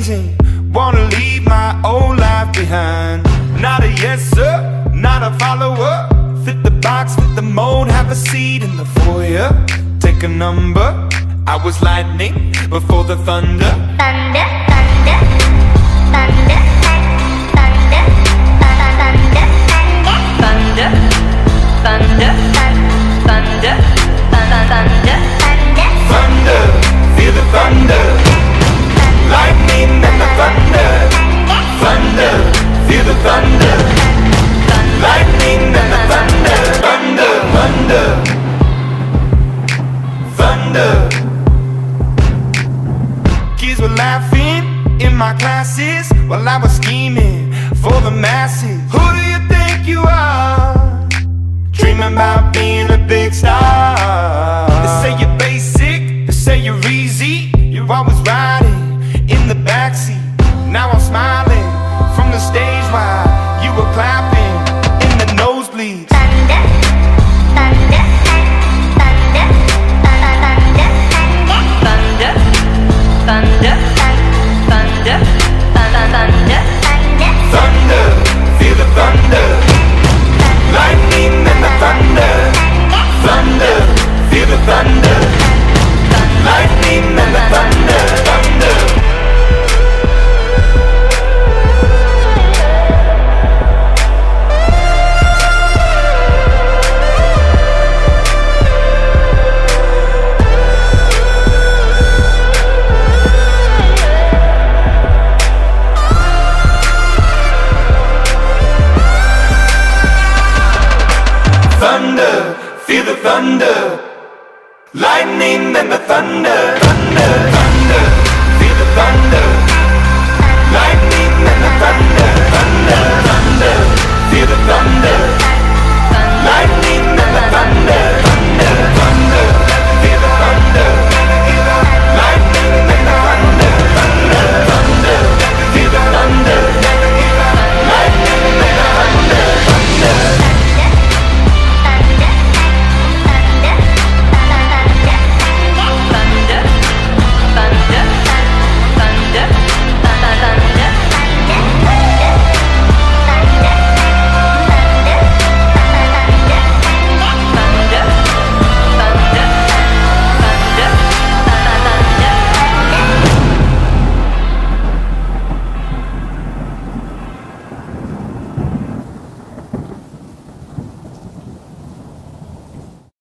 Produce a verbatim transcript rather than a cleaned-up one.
changing, wanna leave my old life behind. Not a yes sir, not a follower. Fit the box, fit the mold, have a seat in the foyer. Take a number, I was lightning before the thunder. Thunder, thunder, thunder, thunder, thunder, thunder, thunder, thunder, thunder, thunder, thunder, feel the thunder, lightning and the thunder, thunder, feel the thunder, lightning and the thunder, thunder, thunder, thunder. Kids were laughing in my classes while I was scheming for the masses. Who do you think you are? Dreaming about being a big star. They say you're basic, they say you're easy. You're always riding in the backseat. Now I'm smiling